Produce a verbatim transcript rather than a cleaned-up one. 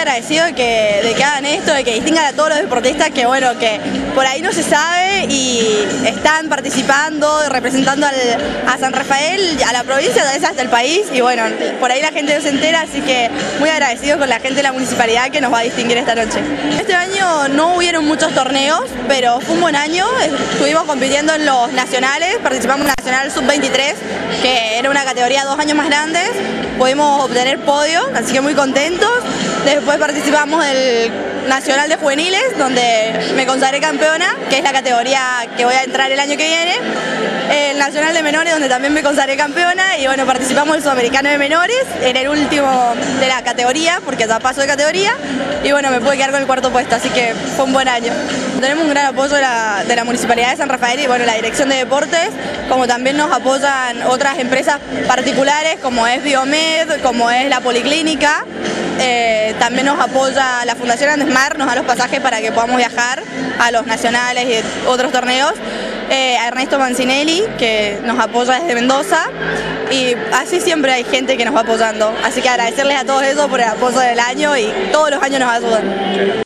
agradecido de que, de que hagan esto, de que distingan a todos los deportistas que, bueno, que por ahí no se sabe y están participando, representando al, a San Rafael, a la provincia, a veces hasta el país, y bueno, por ahí la gente no se entera, así que muy agradecido con la gente de la municipalidad que nos va a distinguir esta noche. Este año no hubieron muchos torneos, pero fue un buen año, estuvimos compitiendo en los nacionales, participamos en el Nacional sub veintitrés, que era una categoría dos años más grande, pudimos obtener podio, así que muy contentos. Después participamos del Nacional de Juveniles, donde me consagré campeona, que es la categoría que voy a entrar el año que viene. El Nacional de Menores, donde también me consagré campeona, y bueno, participamos del Sudamericano de Menores, en el último de la categoría, porque ya paso de categoría, y bueno, me pude quedar con el cuarto puesto, así que fue un buen año. Tenemos un gran apoyo de la, de la Municipalidad de San Rafael y bueno, la Dirección de Deportes, como también nos apoyan otras empresas particulares, como es Biomed, como es la Policlínica. Eh, también nos apoya la Fundación Andesmar, nos da los pasajes para que podamos viajar a los nacionales y otros torneos. Eh, a Ernesto Mancinelli, que nos apoya desde Mendoza, y así siempre hay gente que nos va apoyando. Así que agradecerles a todos ellos por el apoyo del año y todos los años nos ayudan.